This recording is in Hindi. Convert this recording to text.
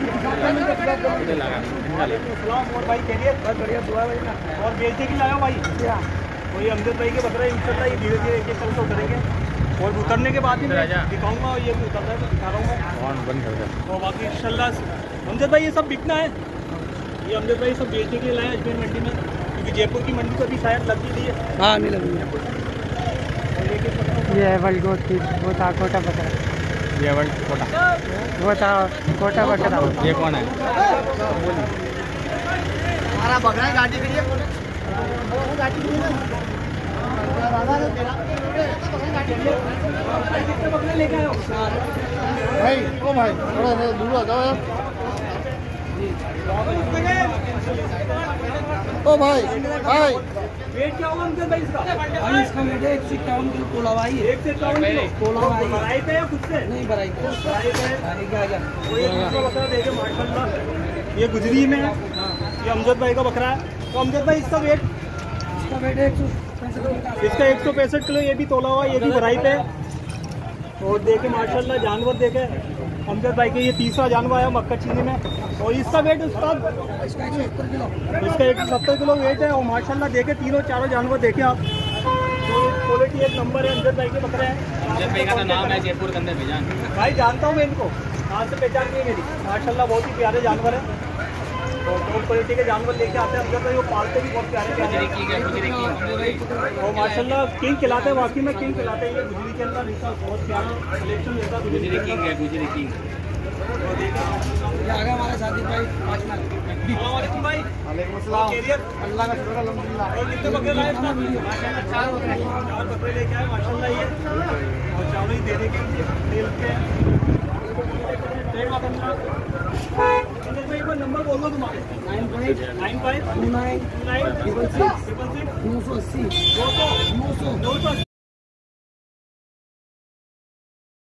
और भाई खैरियत? बहुत बढ़िया दुआ भाई ना। और बेचने की लाया भाई? वही अमजद भाई के बकरा इंशाल्लाह ये धीरे धीरे एक कल से उतरेंगे और उतरने के बाद ही मैं दिखाऊंगा। ये उतर रहा है तो दिखा रहा हूँ मैं बंद कर दे। और बाकी इंशाल्लाह अमजद भाई ये सब बिकना है। ये अमजद भाई सब बेचने के लिए लाए अजमेर मंडी में, क्योंकि जयपुर की मंडी तो अभी शायद लग ही है। हाँ नहीं लगी है। ये वर्ल्ड वो था कोटा बकरा, ये वर्ल्ड कोटा वो था कोटा बकरा। ये कौन है? हमारा बकरा गाड़ी के लिए बकरे लेके आए हो भाई? ओ भाई थोड़ा दूर आ जाओ। ओ भाई भाई वेट क्या होगा अंकल भाई इसका? भाई इसका वेट है 151 किलो तोला भाई। 151 किलो तोला भाई। भराई पे या खुद से? नहीं भराई पे। वो एक दूसरा बकरा देखे माशाल्लाह। ये गुजरी में है, ये अमजद भाई का बकरा है। तो अमजद भाई इसका वेट है 165 किलो। ये भी तोला हुआ, ये भी भराई पे। और देखे माशाल्लाह जानवर देखे अमजद भाई के। ये तीसरा जानवर आया मक्का चीनी में। और इसका वेट उसका 170 किलो। इसका 170 किलो वेट है। और माशाल्लाह देखे तीनों चारों जानवर देखे आप, तो क्वालिटी एक नंबर है। अमजद भाई के बकरे हैं। अमजद भाई का नाम है जयपुर के अंदर पहचान भाई, जानता हूँ मैं इनको, कहाँ से पहचान नहीं है मेरी। माशाल्लाह बहुत ही प्यारे जानवर है और टॉप क्वालिटी के जानवर लेके आते हैं अमजद भाई। वो पालते भी बहुत प्यारे और माशाल्लाह किंग खिलाते हैं। वाकई में किंग खिलाते हैं। ये गुजरी के अंदर इसका बहुत प्यारा कलेक्शन रहता है। गुजरी किंग है, गुजरी किंग। हमारे साथी भाई भाई अल्लाह का शुक्र अल्हम्दुलिल्लाह। और कितने बकरे लाए? माशाल्लाह 4 बकरे लेके आए माशाल्लाह ये। और चावल ही देने के तेल के नंबर बोल दो तुम्हारे। 95 29 66 980 280